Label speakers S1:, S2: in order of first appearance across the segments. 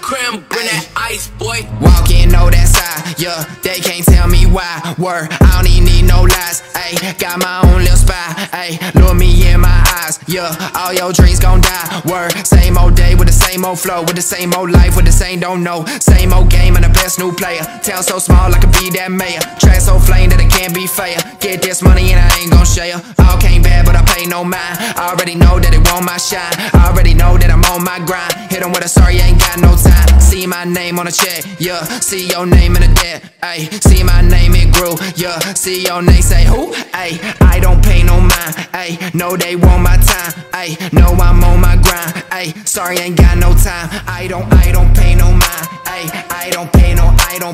S1: cream, bring that ice, boy.
S2: Walk in, know that side, yeah, they can't tell me why. Word, I don't even need no lies, ayy. Got my own little spy, ayy. Look me in my eyes, yeah, all your dreams gon' die. Word, same old day with the same old flow, with the same old life, with the same don't know. Same old game and the best new player. Town so small I could be that mayor. Track so flame that it can't be fair. Get this money and I ain't gon' share. All came bad but I pay no mind. I already know that it want my shine. I already know that I'm on my grind. Hit 'em with a sorry, ain't got no time. See my name on the check, yeah. See your name in the debt, ayy. See my name, it grew, yeah. See your name, say who? Ayy, I don't pay no mind, ayy. Know they want my time, ayy. Know I'm on my grind, ayy. Sorry, ain't got no time. I don't pay no mind, ayy. I don't pay no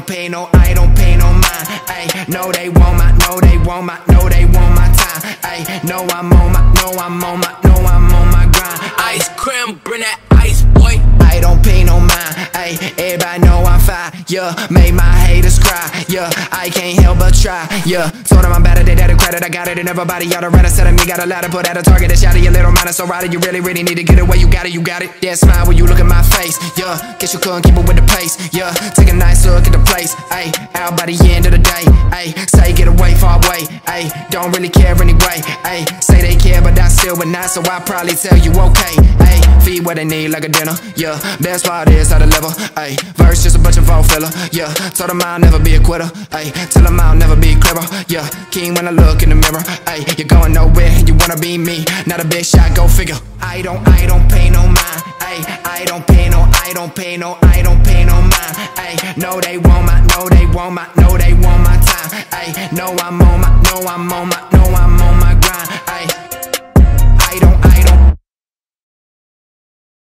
S2: mind, ayy. Know they want my time, ayy. Know I'm on my grind.
S1: Ice cream, bring that ice, boy.
S2: I don't pay no mind, ayy. Everybody know I'm fire, yeah. Make my haters cry, yeah. I can't help but try, yeah. Told them I'm better, they had a credit, I got it, and everybody oughta run. Said to me, got a ladder, put at a target, that shot of your little mind. So rider, you really need to get it where you got it, Yeah, smile when you look at my face, yeah. Guess you couldn't keep it with the pace, yeah. Take a nice look at the place, ayy. Out by the end of the day, ayy. Say get away, far away, ayy. Don't really care anyway, ayy. Say they care, but I still would not, so I probably tell you okay, ayy. Feed what they need like a dinner, yeah. Best part is how to level, ayy. Verse just a bunch of fall filler, yeah. Told them I'll never be a quitter, ayy. Tell them I'll never be clever, yeah. King when I look in the mirror, ayy. You're going nowhere and you wanna be me. Not a big shot, go figure. I don't pay no mind, ayy. I don't pay no mind, ayy. Know they want my time, ayy. Know I'm on my